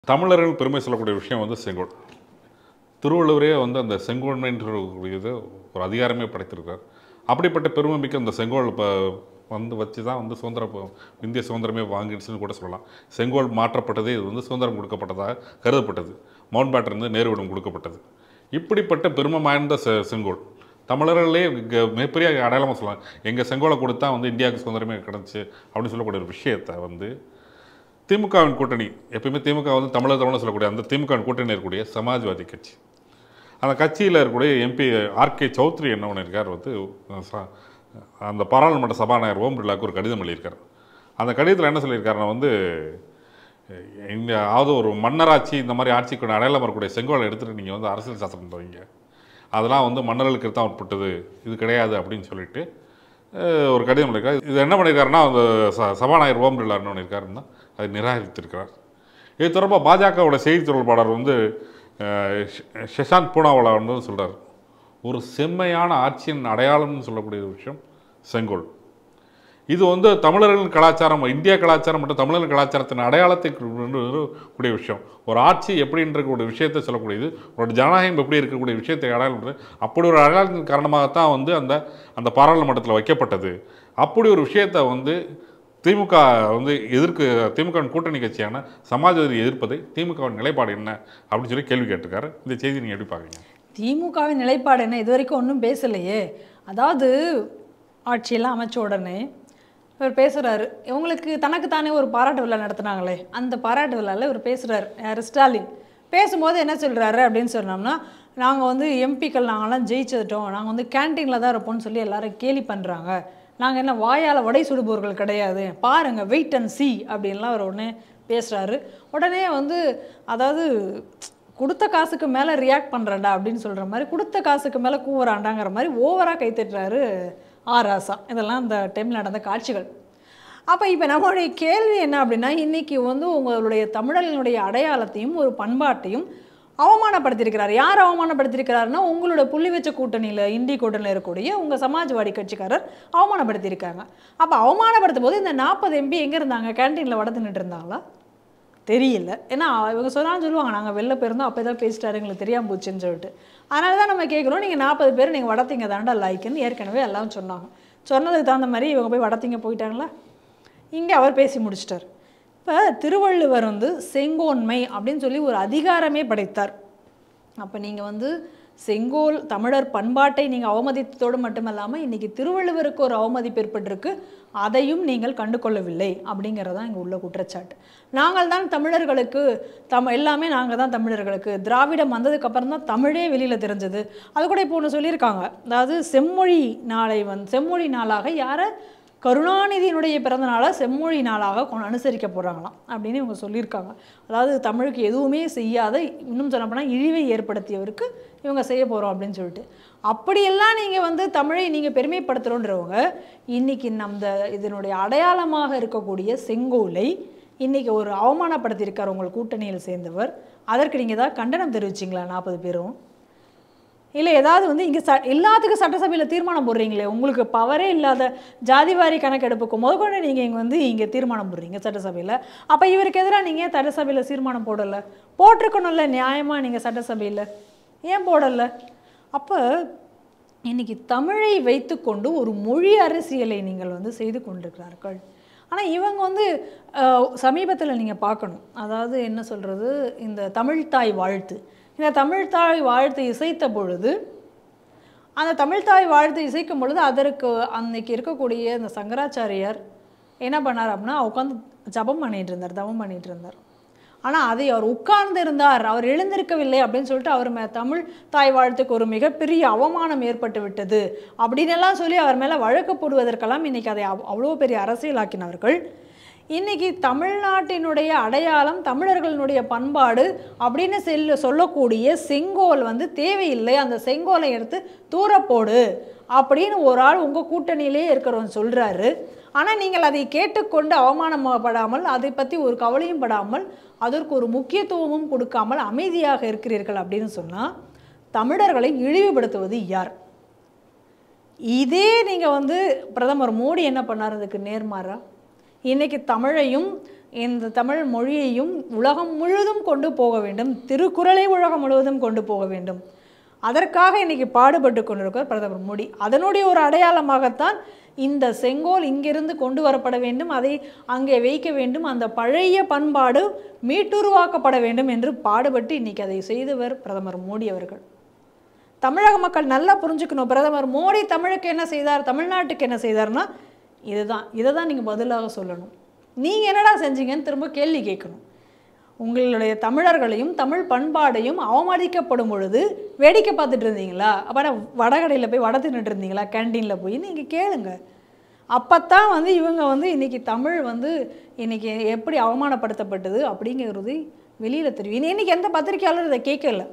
தமிழர்கள் பெருமை சொல்லக்கூடிய விஷயம் வந்து செங்கோல். திருவள்ளுவரே வந்து அந்த செங்கோன்மைன்றக்கூடியது ஒரு அதிகாரமே படைத்திருக்கார். அப்படிப்பட்ட பெருமை மிக்க அந்த செங்கோல் வந்து வச்சு தான் வந்து இந்திய சுதந்திரமே வாங்கிடுச்சுன்னு கூட சொல்லலாம். செங்கோல் மாற்றப்பட்டதே இது வந்து சுதந்திரம் கொடுக்கப்பட்டதாக கருதப்பட்டது. மவுண்ட் பேட்டன்லேருந்து நேருவிடம் கொடுக்கப்பட்டது. இப்படிப்பட்ட பெருமை வாய்ந்த செங்கோல் தமிழர்களே மிகப்பெரிய அடையாளமாக சொல்லலாம். எங்கள் செங்கோலை கொடுத்தா வந்து இந்தியாவுக்கு சுதந்திரமே கிடச்சி அப்படின்னு சொல்லக்கூடிய ஒரு விஷயத்தை வந்து திமுகவின் கூட்டணி, எப்பயுமே திமுக வந்து தமிழர் சொல்லக்கூடிய அந்த திமுகவின் கூட்டணி இருக்கக்கூடிய சமாஜ்வாதி கட்சி, அந்த கட்சியில் இருக்கக்கூடிய எம்பி ஆர்கே சௌத்ரி என்ன பண்ணியிருக்கார் வந்து அந்த பாராளுமன்ற சபாநாயகர் ஓம் பிர்லாவுக்கு ஒரு கடிதம் எழுதியிருக்கார். அந்த கடிதத்தில் என்ன சொல்லியிருக்காருன்னா வந்து அதாவது ஒரு மன்னராட்சி இந்த மாதிரி ஆட்சிக்கு அடையாளம் வரக்கூடிய செங்கோலை எடுத்துகிட்டு நீங்கள் வந்து அரசியல் சாசனம் பண்ணுறீங்க, அதெல்லாம் வந்து மன்னர்களுக்கு தான் உட்பட்டது, இது கிடையாது அப்படின்னு சொல்லிட்டு ஒரு கடிதம் பண்ணியிருக்காரு. இது என்ன பண்ணியிருக்காருன்னா அந்த சபாநாயகர் ஓம் பிர்லா என்ன பண்ணியிருக்காருன்னா அதை நிராகரித்திருக்கிறார். இது தொடர்பாக பாஜகவோட செய்தி தொடர்பாளர் வந்து ஷஷாந்த் பூனாவாலா வந்து சொல்கிறார், ஒரு செம்மையான ஆட்சியின் அடையாளம்னு சொல்லக்கூடிய விஷயம் செங்கோல். இது வந்து தமிழர்களின் கலாச்சாரம், இந்திய கலாச்சாரம் மற்றும் தமிழர்கள் கலாச்சாரத்தின் அடையாளத்தை கூடிய விஷயம். ஒரு ஆட்சி எப்படின்றக்கூடிய விஷயத்தை சொல்லக்கூடியது, ஒரு ஜனநாயகம் எப்படி இருக்கக்கூடிய விஷயத்தை அடையாளம், அப்படி ஒரு அடையாளத்தின் காரணமாகத்தான் வந்து அந்த பாராளுமன்றத்தில் வைக்கப்பட்டது. அப்படி ஒரு விஷயத்தை வந்து திமுக வந்து திமுகவின் கூட்டணி கட்சியான சமாஜ்வாதி எதிர்ப்பதை திமுகவின் நிலைப்பாடு என்ன அப்படின்னு சொல்லி கேள்வி கேட்டிருக்காரு. இந்த செய்தி நீங்கள் எப்படி பார்க்குறீங்க? திமுகவின் நிலைப்பாடு என்ன? இது வரைக்கும் ஒன்றும் பேசலையே. அதாவது ஆட்சியெல்லாம் அமைச்ச உடனே இவர் பேசுகிறாரு, இவங்களுக்கு தனக்கு தானே ஒரு பாராட்டு விழா நடத்துனாங்களே, அந்த பாராட்டு விழாவில் இவர் பேசுகிறார். யார்? ஸ்டாலின். பேசும்போது என்ன சொல்கிறாரு அப்படின்னு சொன்னோம்னா, நாங்கள் வந்து எம்பிக்கள் நாங்கள்லாம் ஜெயிச்சிட்டோம், நாங்கள் வந்து கேன்டீனில் தான் இருப்போம்னு சொல்லி எல்லாரும் கேலி பண்ணுறாங்க, நாங்கள் என்ன வாயால் வடை சுடுபவர்கள் கிடையாது, பாருங்கள் வெயிட் அண்ட் சி அப்படின்லாம் அவர் உடனே பேசுகிறாரு. உடனே வந்து அதாவது கொடுத்த காசுக்கு மேலே ரியாக்ட் பண்ணுறேன்டா அப்படின்னு சொல்கிற மாதிரி, கொடுத்த காசுக்கு மேலே கூவுறாண்டாங்கிற மாதிரி ஓவராக கைத்தட்டுறாரு ராசா. இதெல்லாம் இந்த டைமில் நடந்த காட்சிகள். அப்போ இப்போ நம்மளுடைய கேள்வி என்ன அப்படின்னா, இன்றைக்கி வந்து உங்களுடைய தமிழர்களுடைய அடையாளத்தையும் ஒரு பண்பாட்டையும் அவமானப்படுத்தியிருக்கிறார். யார் அவமானப்படுத்தியிருக்கிறாருன்னா, உங்களோட புள்ளி வச்ச கூட்டணியில் இந்தி கூட்டணியில் இருக்கக்கூடிய உங்கள் சமாஜ்வாடி கட்சிக்காரர் அவமானப்படுத்தியிருக்காங்க. அப்போ அவமானப்படுத்தும் போது இந்த 40 எம்பி எங்கே இருந்தாங்க? கேன்டீனில் வடை தின்னுட்டு இருந்தாங்களா? தெரியல. ஏன்னா இவங்க சொன்னாலும் சொல்லுவாங்க, நாங்கள் வெளில போயிருந்தோம், அப்போ தான் பேசிட்டாரு, எங்களுக்கு தெரியாமல் போச்சுன்னு சொல்லிட்டு. அதனால தான் நம்ம கேட்குறோம், நீங்கள் 40 பேர் நீங்கள் வடத்திங்க தாண்டா லைக்குன்னு ஏற்கனவே எல்லாம் சொன்னாங்க. சொன்னதுக்கு தகுந்த மாதிரி இவங்க போய் வடத்திங்க போயிட்டாங்களா? இங்கே அவர் பேசி முடிச்சிட்டார். இப்போ திருவள்ளுவர் வந்து செங்கோன்மை அப்படின்னு சொல்லி ஒரு அதிகாரமே படைத்தார். அப்போ நீங்கள் வந்து செங்கோல் தமிழர் பண்பாட்டை நீங்கள் அவமதித்ததோடு மட்டுமல்லாமல் இன்றைக்கி திருவள்ளுவருக்கு ஒரு அவமதிப்பு ஏற்பட்டிருக்கு, அதையும் நீங்கள் கண்டு கொள்ளவில்லை அப்படிங்கிறதான் இங்கே உள்ள குற்றச்சாட்டு. நாங்கள் தான் தமிழர்களுக்கு எல்லாமே நாங்கள் தான் தமிழர்களுக்கு, திராவிடம் வந்ததுக்கப்புறம் தான் தமிழே வெளியில் தெரிஞ்சது. அது கூட இப்போ ஒன்று சொல்லியிருக்காங்க, அதாவது செம்மொழி நாளாக யாரை கருணாநிதியினுடைய பிறந்த நாளாக செம்மொழி நாளாக அனுசரிக்க போகிறாங்களாம் அப்படின்னு இவங்க சொல்லியிருக்காங்க. அதாவது தமிழுக்கு எதுவுமே செய்யாத, இன்னும் சொல்லப்போனால் இழிவை ஏற்படுத்தியவருக்கு இவங்க செய்ய போகிறோம் அப்படின்னு சொல்லிட்டு. அப்படியெல்லாம் நீங்கள் வந்து தமிழை நீங்கள் பெருமைப்படுத்துகிறோன்றவங்க இன்றைக்கி இதனுடைய அடையாளமாக இருக்கக்கூடிய செங்கோலை இன்றைக்கி ஒரு அவமானப்படுத்தியிருக்கார் உங்கள் கூட்டணியில் சேர்ந்தவர். அதற்கு நீங்கள் ஏதாவது கண்டனம் தெரிவிச்சிங்களா? 40 பேரும் இல்லை ஏதாவது வந்து இங்கே எல்லாத்துக்கும் சட்டசபையில் தீர்மானம் போடுறீங்களே, உங்களுக்கு பவரே இல்லாத ஜாதிவாரி கணக்கெடுப்புக்கு முதற்கொண்டு நீங்கள் இங்கே தீர்மானம் போடுறீங்க சட்டசபையில். அப்போ இவருக்கு எதிராக நீங்கள் சட்டசபையில் தீர்மானம் போடலை? போட்டிருக்கணும்ல நியாயமாக நீங்கள் சட்டசபையில், ஏன் போடலை? அப்போ இன்றைக்கி தமிழை வைத்துக்கொண்டு ஒரு மொழி அரசியலை நீங்கள் வந்து செய்து கொண்டிருக்கிறார்கள். ஆனால் இவங்க வந்து சமீபத்தில் நீங்கள் பார்க்கணும், அதாவது என்ன சொல்கிறது, இந்த தமிழ்த்தாய் வாழ்த்து, இந்த தமிழ்த்தாய் வாழ்த்து இசைத்த பொழுது, அந்த தமிழ்த்தாய் வாழ்த்து இசைக்கும் பொழுது அதற்கு அன்னைக்கு இருக்கக்கூடிய இந்த சங்கராச்சாரியார் என்ன பண்ணார் அப்படின்னா, உட்காந்து ஜபம் பண்ணிகிட்டு இருந்தார், தவம் பண்ணிகிட்டு இருந்தார். ஆனால் அதை அவர் உட்கார்ந்து இருந்தார், அவர் எழுந்திருக்கவில்லை அப்படின்னு சொல்லிட்டு அவர் தமிழ் தாய் வாழ்த்துக்கு ஒரு மிகப்பெரிய அவமானம் ஏற்பட்டு விட்டது அப்படின்னு எல்லாம் சொல்லி அவர் மேலே வழக்கு போடுவதற்கெல்லாம் இன்றைக்கி அதை அவ்வளோ பெரிய அரசியலாக்கினவர்கள். இன்றைக்கி தமிழ்நாட்டினுடைய அடையாளம், தமிழர்களுடைய பண்பாடு அப்படின்னு சொல்லக்கூடிய செங்கோல் வந்து தேவையில்லை, அந்த செங்கோலை எடுத்து தூரப்போடு அப்படின்னு ஒரு ஆள் உங்கள் கூட்டணியிலே இருக்கிறவன் சொல்கிறாரு. ஆனால் நீங்கள் அதை கேட்டுக்கொண்டு அவமானப்படாமல், அதை பற்றி ஒரு கவலையும் படாமல், அதற்கு ஒரு முக்கியத்துவமும் கொடுக்காமல் அமைதியாக இருக்கிறீர்கள் அப்படின்னு சொன்னால் தமிழர்களை இழிவுபடுத்துவது யார்? இதே நீங்கள் வந்து பிரதமர் மோடி என்ன பண்ணார்? அதுக்கு நேர்மாறா இன்றைக்கி தமிழையும் இந்த தமிழ் மொழியையும் உலகம் முழுவதும் கொண்டு போக வேண்டும், திருக்குறளை உலகம் முழுவதும் கொண்டு போக வேண்டும். அதற்காக இன்றைக்கி பாடுபட்டு கொண்டிருக்கிறார் பிரதமர் மோடி. அதனுடைய ஒரு அடையாளமாகத்தான் இந்த செங்கோல் இங்கிருந்து கொண்டு வரப்பட வேண்டும், அதை அங்கே வைக்க வேண்டும், அந்த பழைய பண்பாடு மீட்டுருவாக்கப்பட வேண்டும் என்று பாடுபட்டு இன்றைக்கி அதை செய்தவர் பிரதமர் மோடி அவர்கள். தமிழக மக்கள் நல்லா புரிஞ்சுக்கணும், பிரதமர் மோடி தமிழுக்கு என்ன செய்தார், தமிழ்நாட்டுக்கு என்ன செய்தார்னா இதை தான் நீங்கள் பதிலாக சொல்லணும். நீங்கள் என்னடா செஞ்சீங்கன்னு திரும்ப கேள்வி கேட்கணும். உங்களுடைய தமிழர்களையும் தமிழ் பண்பாடையும் அவமதிக்கப்படும் பொழுது வேடிக்கை பார்த்துட்டு இருந்தீங்களா? அப்புறம் வடகடையில் போய் வடை தின்னுட்டு இருந்தீங்களா? கேன்டீனில் போய் நீங்கள் கேளுங்க. அப்போத்தான் இவங்க இன்றைக்கி தமிழ் இன்றைக்கி எப்படி அவமானப்படுத்தப்பட்டது அப்படிங்கிறது வெளியில் தெரியும். இன்றைக்கி எந்த பத்திரிக்கையாளரும் இதை கேட்கல.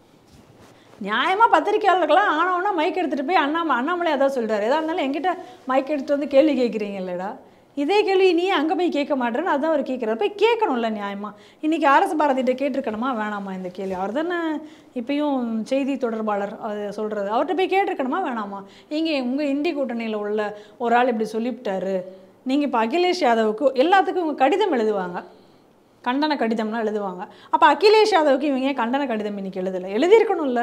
நியாயமாக பத்திரிக்கையாளர்கள்லாம் ஆனவொன்னா மைக் எடுத்துகிட்டு போய் அண்ணாமலை அதான் சொல்கிறார், எதாக இருந்தாலும் என்கிட்ட மைக் எடுத்துகிட்டு கேள்வி கேட்குறீங்க இல்லைடா, இதே கேள்வி நீ அங்கே போய் கேட்க மாட்டேன்னு அதுதான் அவர் கேட்குறாரு. போய் கேட்கணும்ல நியாயமாக. இன்றைக்கி அரசு பாரதிகிட்ட கேட்டிருக்கணுமா வேணாமா இந்த கேள்வி? அவர் தானே இப்பயும் செய்தி தொடர்பாளர் அது சொல்கிறது, அவர்கிட்ட போய் கேட்டிருக்கணுமா வேணாமா? இங்கே உங்கள் இந்தி கூட்டணியில் உள்ள ஒரு ஆள் இப்படி சொல்லிவிட்டாரு, நீங்கள் இப்போ அகிலேஷ் யாதவுக்கு எல்லாத்துக்கும் இவங்க கடிதம் எழுதுவாங்க, கண்டன கடிதம்லாம் எழுதுவாங்க. அப்போ அகிலேஷ் யாதவுக்கு இவங்க ஏன் கண்டன கடிதம் இன்றைக்கி எழுதியிருக்கணும்ல?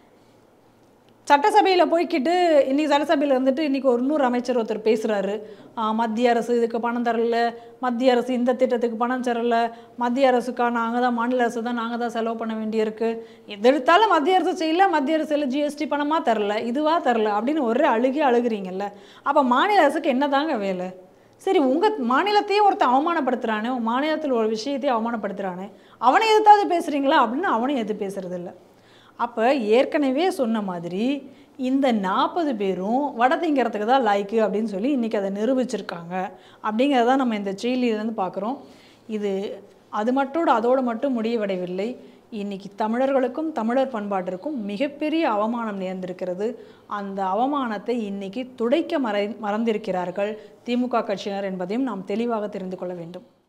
சட்டசபையில் போய்கிட்டு இன்றைக்கி சட்டசபையில் இன்றைக்கி ஒரு இன்னொரு அமைச்சர் ஒருத்தர் பேசுகிறாரு, மத்திய அரசு இதுக்கு பணம் தரல, மத்திய அரசு இந்த திட்டத்துக்கு பணம் தரல, மத்திய அரசுக்காக நாங்கள் தான், மாநில அரசு தான் நாங்கள் தான் செலவு பண்ண வேண்டியிருக்கு, எது எடுத்தாலும் மத்திய அரசு செய்யல, மத்திய அரசு ஜிஎஸ்டி பணமாக தரல, இதுவாக தரல அப்படின்னு ஒரு அழுகிறீங்கல்ல. அப்போ மாநில அரசுக்கு என்ன தாங்க வேலை? சரி, உங்கள் மாநிலத்தையே ஒருத்தன் அவமானப்படுத்துகிறானே, உங்கள் மாநிலத்தில் ஒரு விஷயத்தையே அவமானப்படுத்துகிறானே, அவனை எதிர்த்தாவது பேசுகிறீங்களா அப்படின்னு அவனையும் எது பேசுகிறதில்ல. அப்போ ஏற்கனவே சொன்ன மாதிரி இந்த 40 பேரும் வடை திங்கிறதுக்கு தான் லாய்க்கு அப்படின்னு சொல்லி இன்றைக்கி அதை நிரூபிச்சிருக்காங்க அப்படிங்கிறத நம்ம இந்த செய்தியிலேருந்து பார்க்குறோம். இது அதோடு மட்டும் முடிவடையவில்லை. இன்றைக்கி தமிழர்களுக்கும் தமிழர் பண்பாட்டிற்கும் மிகப்பெரிய அவமானம் நேர்ந்திருக்கிறது. அந்த அவமானத்தை இன்றைக்கி துடைக்க மறந்திருக்கிறார்கள் திமுக கட்சியினர் என்பதையும் நாம் தெளிவாக தெரிந்து கொள்ள வேண்டும்.